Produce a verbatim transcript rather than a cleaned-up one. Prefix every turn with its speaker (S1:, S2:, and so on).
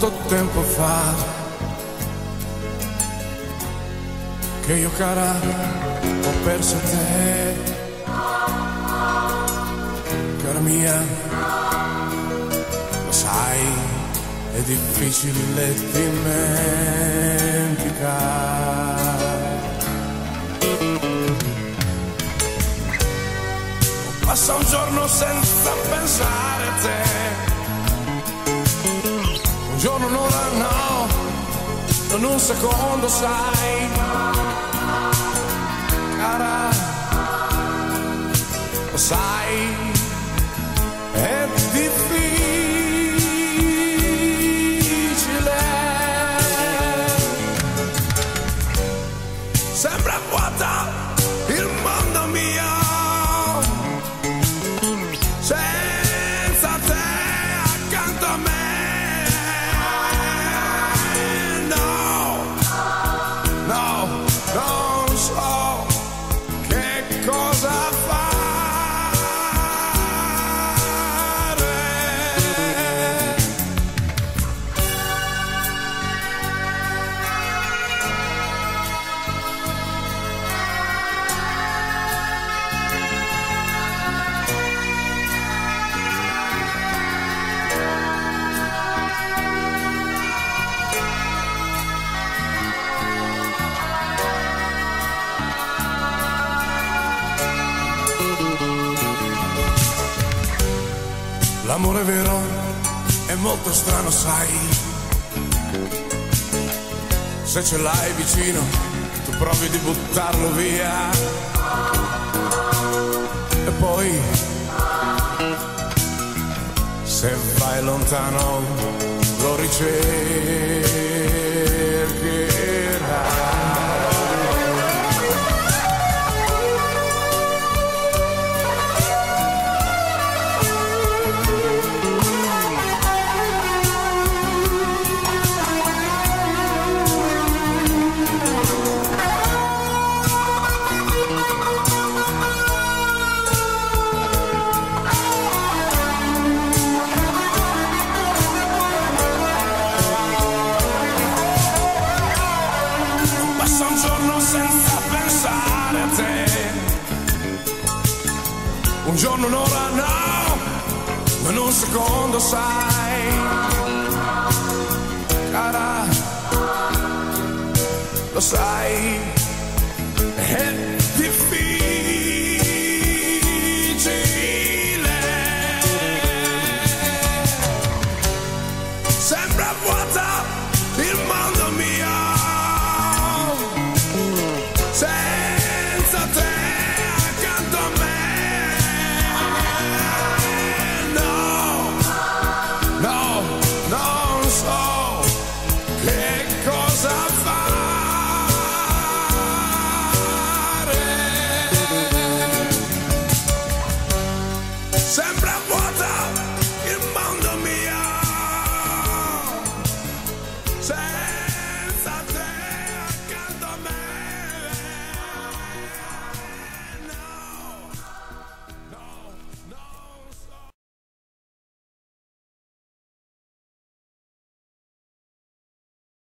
S1: molto tempo fa che io, cara, ho perso te, cara mia, lo sai, è difficile dimenticare. Passa un giorno senza pensare a te, un giorno, un'ora, no, non un secondo, sai, cara, lo sai, è difficile, sembra vuota il mondo mio, senza te accanto a me. No, no, non so che cosa fare. L'amore vero è molto strano, sai, se ce l'hai vicino tu provi di buttarlo via e poi se vai lontano lo ricercherai. Un giorno senza pensare a te, un giorno, un'ora, no, non un secondo, sai, cara, lo sai.